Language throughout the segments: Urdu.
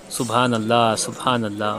سبحان اللہ سبحان اللہ۔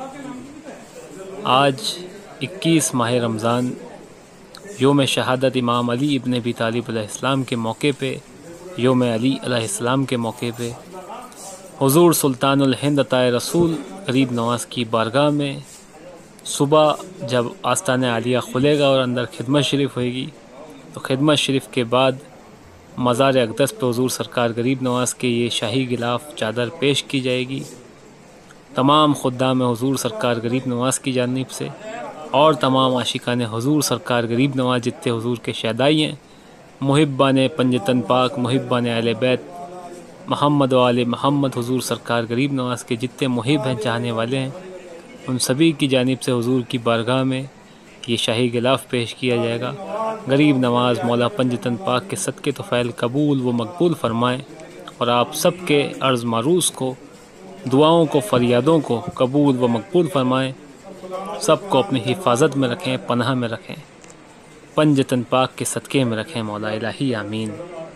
آج 21 ماہ رمضان یوم شہادت امام علی ابن ابی طالب علیہ السلام کے موقع پہ، یوم علی علیہ السلام کے موقع پہ حضور سلطان الہند عطائے رسول غریب نواز کی بارگاہ میں صبح جب آستانِ عالیہ کھلے گا اور اندر خدمت شریف ہوئے گی، تو خدمت شریف کے بعد مزار اقدس پہ حضور سرکار غریب نواز کے یہ شاہی غلاف چادر پیش کی جائے گی۔ تمام خدام حضور سرکار غریب نواز کی جانب سے اور تمام عاشقان حضور سرکار غریب نواز جتنے حضور کے شیدائی ہیں، محبان پنجتن پاک، محبان اہل بیت محمد و آل محمد، حضور سرکار غریب نواز کے جتنے محب ہیں، چاہنے والے ہیں، ان سبھی کی جانب سے حضور کی بارگاہ میں یہ شاہی غلاف پیش کیا جائے گا۔ غریب نواز مولا پنجتن پاک کے صدقے طفیل قبول و مقبول فرمائیں، اور آپ سب کے عرض معروض کو، دعاؤں کو، فریادوں کو قبول و مقبول فرمائیں، سب کو اپنی حفاظت میں رکھیں، پناہ میں رکھیں، پنجتن پاک کے صدقے میں رکھیں، مولا الہی آمین۔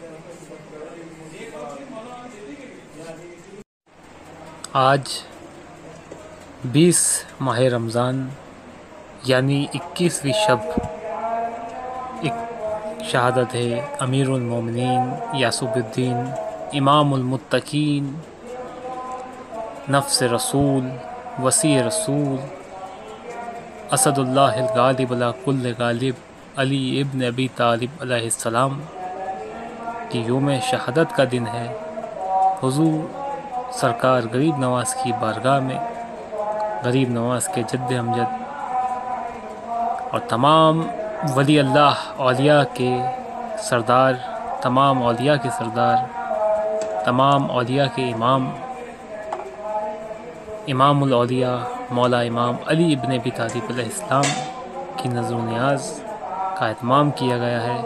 آج 20 ماہ رمضان یعنی 21ویں شب، شہادت ہے امیر المومنین یعصب الدین امام المتقین نفس رسول وسیع رسول اسد اللہ الغالب علی کل غالب علی ابن ابی طالب علیہ السلام کی یوم شہادت کا دن ہے۔ حضور سرکار غریب نواز کی بارگاہ میں غریب نواز کے جد امجد اور تمام ولی اللہ اولیاء کے سردار، تمام اولیاء کے سردار، تمام اولیاء کے امام، امام الاولیاء مولا امام علی ابن ابی طالب علیہ السلام کی نظر و نیاز کا اہتمام کیا گیا ہے۔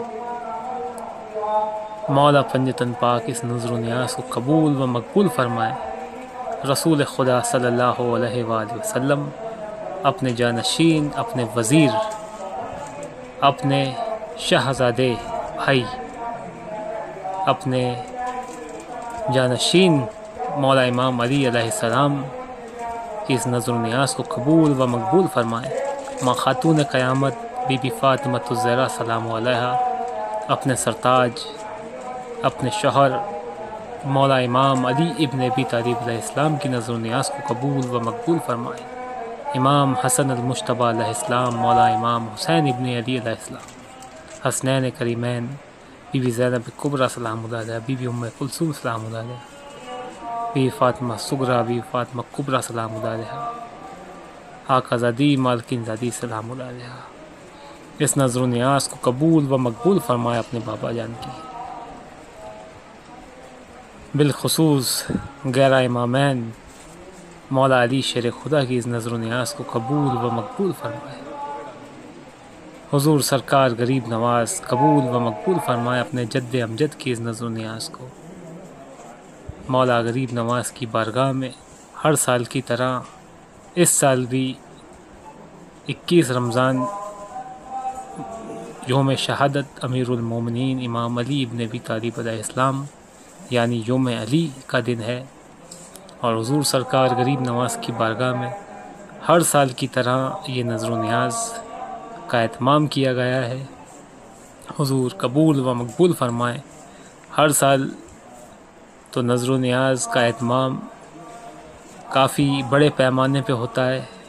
مولا پنجتن پاک اس نظر و نیاز کو قبول و مقبول فرمائے۔ رسول خدا صلی اللہ علیہ وآلہ وسلم اپنے جانشین، اپنے وزیر، اپنے شہزادے بھائی، اپنے جانشین مولا امام علی علیہ السلام کی اس نظر و نیاز کو قبول و مقبول فرمائیں۔ ماں خاتون قیامت بی بی فاطمۃ الزہرا سلام علیہا اپنے سرتاج، اپنے شوہر مولا امام علی ابن ابی طالب علیہ السلام کی نظر و نیاز کو قبول و مقبول فرمائیں۔ امام حسن المجتبیٰ علیہ السلام، مولا امام حسین ابن علی علیہ السلام، حسنین کریمین، بی بی زینب کبریٰ سلام اللہ علیہا، بی بی ام کلثوم سلام اللہ علیہا، بی بی فاطمہ صغریٰ، بی بی فاطمہ کبریٰ سلام اللہ علیہا، آقا زادی مالکین زادی سلام اللہ علیہا، اس نظر و نیاز کو قبول و مقبول فرمائے اپنے بابا جان کی۔ بالخصوص غیرہ امامین مولا علی شیر خدا کی اس نظر و نیاز کو قبول و مقبول فرمائے۔ حضور سرکار غریب نواز قبول و مقبول فرمائے اپنے جد امجد کی اس نظر و نیاز کو۔ مولا غریب نواز کی بارگاہ میں ہر سال کی طرح اس سال بھی 21 رمضان یوم شہادت امیر المومنین امام علی ابن ابی طالب علیہ السلام یعنی یوم علی کا دن ہے، اور حضور سرکار غریب نواز کی بارگاہ میں ہر سال کی طرح یہ نظر و نیاز کا اہتمام کیا گیا ہے۔ حضور قبول و مقبول فرمائیں۔ ہر سال تو نظر و نیاز کا اہتمام کافی بڑے پیمانے پہ ہوتا ہے،